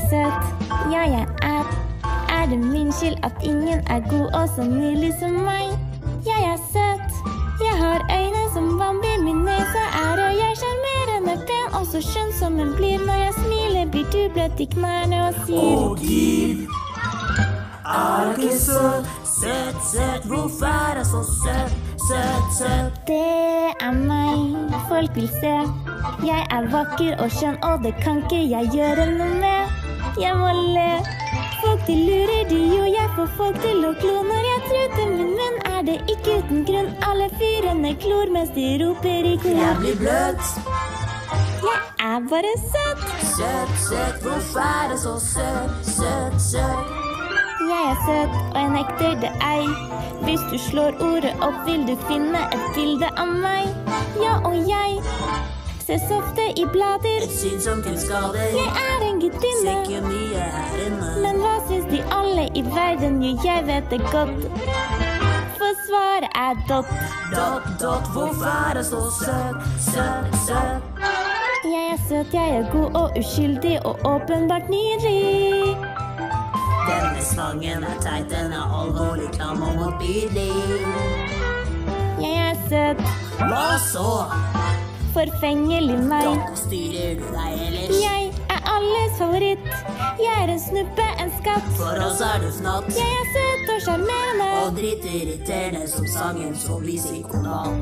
søt, ja, jeg er. Er det min skyld at ingen er god og så nydelig som meg? Jeg er søt, jeg har øyne som Bambi, min nese er rød, jeg er sjarmerende pen, og så skjønn som en blir. Når jeg smiler, blir du bløt i knærne og sier: Å Gud, er du ikke søt? Søt, søt, hvorfor er jeg så søt? Søt, søt. Det er meg folk vil se. Jeg er vakker og skjønn, og det kan ikke jeg gjøre noe med. Jeg må le. Folk de lurer de jo, jeg får folk til å klo. Når jeg truter min munn, er det ikke uten grunn. Alle fyrene klor mens de roper i kor. Jeg blir bløt. Jeg er bare søt. Søt, søt, hvorfor er jeg så søt? Søt, søt. Jeg er søt, og jeg nekter det ei. Hvis du slår ordet opp, vil du finne et bilde av meg. Ja, og jeg ses ofte i blader. Et syn som kun skader. Jeg er en gudinne. Ser ikke mye her inne. Men hva syns de alle i verden? Jo, jeg vet det godt. For svaret er dott. Dott, dott, hvorfor er jeg så søt? Søt, søt. Jeg er søt, jeg er god og uskyldig og åpenbart nydelig. Denne sangen er teit, den er alvorlig, klam og motbydelig. Jeg er søt, Hva så? forfengelig meg. Da styrer du deg ellers. Jeg er alles favoritt. Jeg er en snuppe, en skatt. For oss er du fnatt. Jeg er søt og sjarmerende. Og drittirriterende som sangen, så bli psykopat.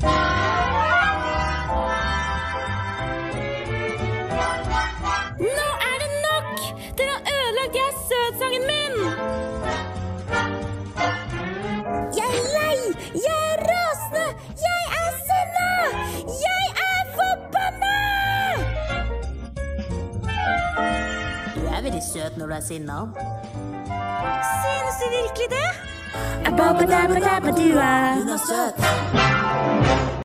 Nå er det nok! Dere har ødelagt Jeg er søt-sangen min! Jeg er lei! Jeg er rasende! Jeg er sinna! Jeg er forbanna! Du er veldig søt når du er sinna. Synes du virkelig det? Abba-dabba-dabba-dua. Hun er søt.